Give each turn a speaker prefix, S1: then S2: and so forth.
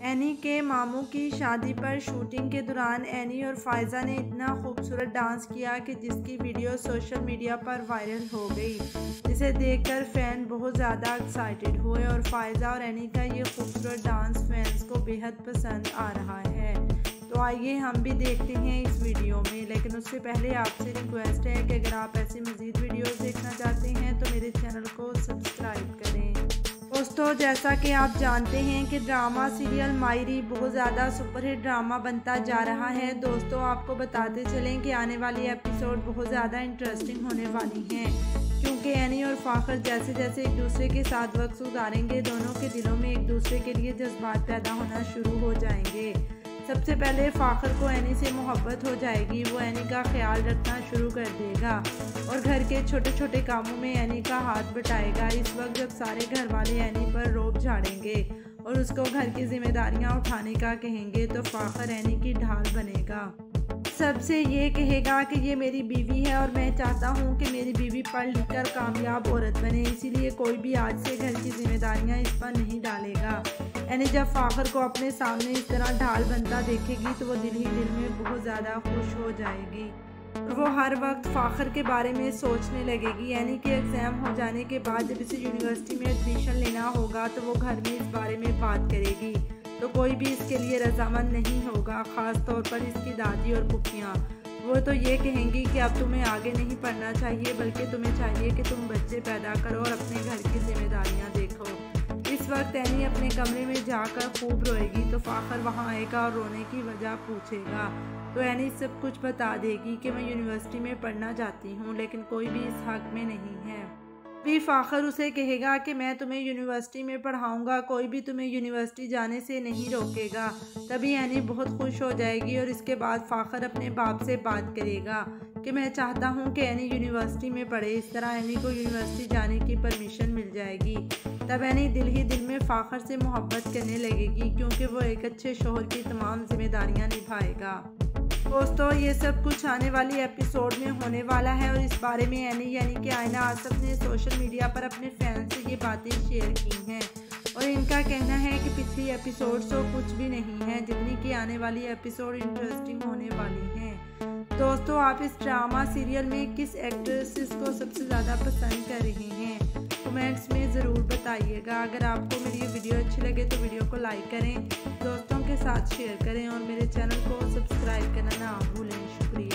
S1: Any के मामू की शादी पर शूटिंग के दौरान एनी और फायजा ने इतना खूबसूरत डांस किया कि जिसकी वीडियो सोशल मीडिया पर वायरल हो गई, जिसे देखकर फैन बहुत ज़्यादा एक्साइटेड हुए और फायजा और एनी का ये खूबसूरत डांस फैंस को बेहद पसंद आ रहा है। तो आइए हम भी देखते हैं इस वीडियो में, लेकिन उससे पहले आपसे रिक्वेस्ट है कि अगर आप ऐसी मज़ीद वीडियोस देखना चाहते हैं तो मेरे चैनल को सब्सक्राइब करें। दोस्तों, जैसा कि आप जानते हैं कि ड्रामा सीरियल मायरी बहुत ज़्यादा सुपरहिट ड्रामा बनता जा रहा है। दोस्तों, आपको बताते चलें कि आने वाली एपिसोड बहुत ज़्यादा इंटरेस्टिंग होने वाली हैं, क्योंकि एनी और फाखर जैसे जैसे एक दूसरे के साथ वक्त गुजारेंगे, दोनों के दिलों में एक दूसरे के लिए जज्बात पैदा होना शुरू हो जाएंगे। सबसे पहले फाखर को एनी से मोहब्बत हो जाएगी, वो एनी का ख्याल रखना शुरू कर देगा और घर के छोटे छोटे कामों में एनी का हाथ बटाएगा। इस वक्त जब सारे घर वाले एनी पर रोब झाड़ेंगे और उसको घर की जिम्मेदारियां उठाने का कहेंगे तो फाखर एनी की ढाल बनेगा। सबसे ये कहेगा कि ये मेरी बीवी है और मैं चाहता हूँ कि मेरी बीवी पढ़ लिख कर कामयाब औरत बने, इसीलिए कोई भी आज से घर की जिम्मेदारियाँ इस पर नहीं डालेगा। एनी जब फाखर को अपने सामने इस तरह ढाल बनता देखेगी तो वो दिल ही दिल में बहुत ज़्यादा खुश हो जाएगी और वो हर वक्त फाखर के बारे में सोचने लगेगी। एनी के एग्ज़ाम हो जाने के बाद जब इसे यूनिवर्सिटी में एडमिशन लेना होगा तो वो घर में इस बारे में बात करेगी, तो कोई भी इसके लिए रजामंद नहीं होगा, ख़ास तौर पर इसकी दादी और फूफियाँ। वो तो ये कहेंगी कि अब तुम्हें आगे नहीं पढ़ना चाहिए, बल्कि तुम्हें चाहिए कि तुम बच्चे पैदा करो और अपने घर की जिम्मेदारियाँ देखो। इस वक्त एनी अपने कमरे में जाकर खूब रोएगी तो फाखर वहाँ आएगा और रोने की वजह पूछेगा, तो एनी सब कुछ बता देगी कि मैं यूनिवर्सिटी में पढ़ना चाहती हूँ, लेकिन कोई भी इस हक में नहीं है। भी फाखर उसे कहेगा कि मैं तुम्हें यूनिवर्सिटी में पढ़ाऊंगा, कोई भी तुम्हें यूनिवर्सिटी जाने से नहीं रोकेगा। तभी एनी बहुत खुश हो जाएगी और इसके बाद फाखर अपने बाप से बात करेगा कि मैं चाहता हूं कि एनी यूनिवर्सिटी में पढ़े। इस तरह एनी को यूनिवर्सिटी जाने की परमिशन मिल जाएगी। तब एनी दिल ही दिल में फाखर से मोहब्बत करने लगेगी, क्योंकि वो एक अच्छे शौहर की तमाम जिम्मेदारियां निभाएगा। दोस्तों, ये सब कुछ आने वाली एपिसोड में होने वाला है और इस बारे में एनी यानी कि आयना आसफ ने सोशल मीडिया पर अपने फैन से ये बातें शेयर की हैं और इनका कहना है कि पिछली एपिसोड तो कुछ भी नहीं है जितनी कि आने वाली एपिसोड इंटरेस्टिंग होने वाली हैं। दोस्तों, आप इस ड्रामा सीरियल में किस एक्ट्रेस को सबसे ज़्यादा पसंद कर रहे हैं, कमेंट्स में ज़रूर बताइएगा। अगर आपको मेरी ये वीडियो अच्छी लगे तो वीडियो को लाइक करें, दोस्तों के साथ शेयर करें और मेरे चैनल को सब्सक्राइब करना ना भूलें। शुक्रिया।